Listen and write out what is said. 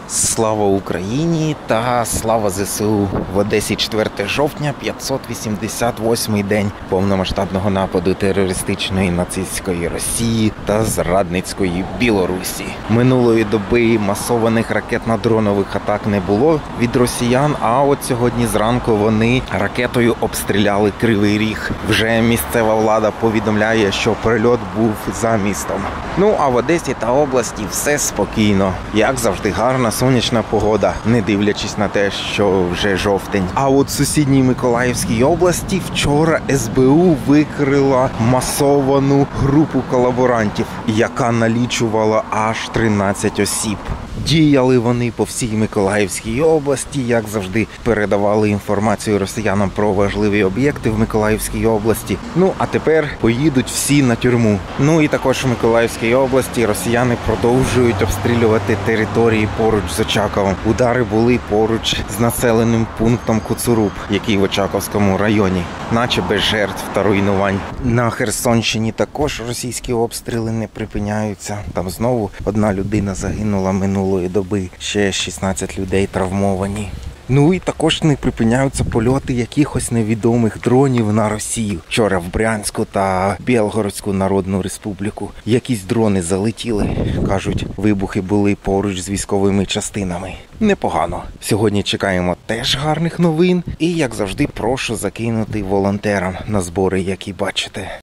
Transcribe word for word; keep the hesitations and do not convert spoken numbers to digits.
Слава Україні та слава ЗСУ! В Одесі четверте жовтня, п'ятсот вісімдесят восьмий день повномасштабного нападу терористичної нацистської Росії та зрадницької Білорусі. Минулої доби масованих ракетно-дронових атак не було від росіян, а от сьогодні зранку вони ракетою обстріляли Кривий Ріг. Вже місцева влада повідомляє, що прильот був за містом. Ну а в Одесі та області все спокійно. Як завжди, гарна сонячна погода, не дивлячись на те, що вже жовтень. А от в сусідній Миколаївській області вчора ес бе у викрила масовану групу колаборантів, яка налічувала аж тринадцять осіб. Діяли вони по всій Миколаївській області, як завжди передавали інформацію росіянам про важливі об'єкти в Миколаївській області. Ну, а тепер поїдуть всі на тюрму. Ну і також в Миколаївській області росіяни продовжують обстрілювати території поруч з Очаковом. Удари були поруч з населеним пунктом Коцуруб, який в Очаковському районі, наче без жертв та руйнувань. На Херсонщині також російські обстріли не припиняються. Там знову одна людина загинула минулої доби, ще шістнадцять людей травмовані. Ну і також не припиняються польоти якихось невідомих дронів на Росію. Вчора в Брянську та Білгородську Народну Республіку якісь дрони залетіли. Кажуть, вибухи були поруч з військовими частинами. Непогано. Сьогодні чекаємо теж гарних новин. І, як завжди, прошу закинути волонтерам на збори, які бачите.